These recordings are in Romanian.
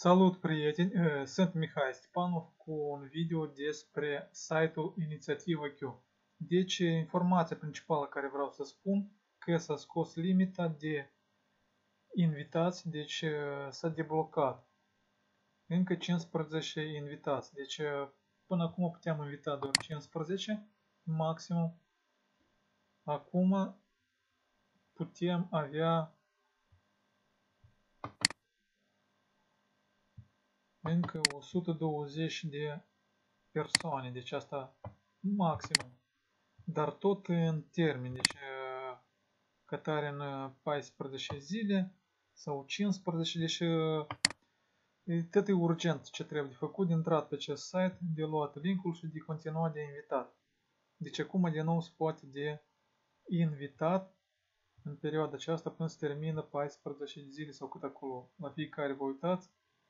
Salut, prieteni! Sunt Mihai Stepanov cu un video despre site-ul Inițiativa Q. Deci, informația principală care vreau să spun, că s-a scos limita de invitați, deci s-a deblocat încă 15 invitați. Deci, până acum puteam invita doar 15 maximum. Acum putem avea încă 120 de persoane, deci asta maximum. Dar tot în termen, deci cătare în 14 zile sau 15, deci tot e urgent ce trebuie de făcut, de intrat pe acest site, de luat linkul și de continuat de invitat. Deci acum din nou se poate de invitat în perioada aceasta până se termină 14 zile sau cât acolo. La fiecare vă uitați.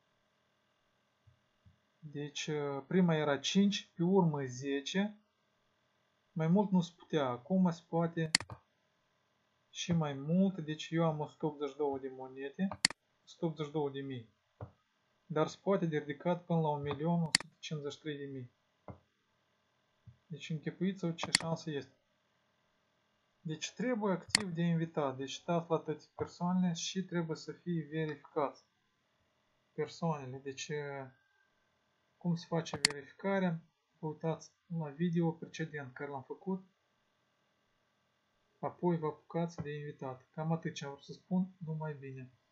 Deci prima era 5, pe urmă 10. Mai mult nu se putea. Acum se poate și mai mult. Deci eu am 182 de monede. 182 de mii. Dar se poate de ridicat până la 1.153.000. Deci închipuiți-vă ce șansă este. Deci trebuie activ de invitat. Deci stați la toate persoanele și trebuie să fie verificați. Persoanele. Deci cum se face verificarea? Vă uitați la video precedent care l-am făcut. Apoi vă apucați de invitat. Cam atât ce am vrut să spun. Numai bine!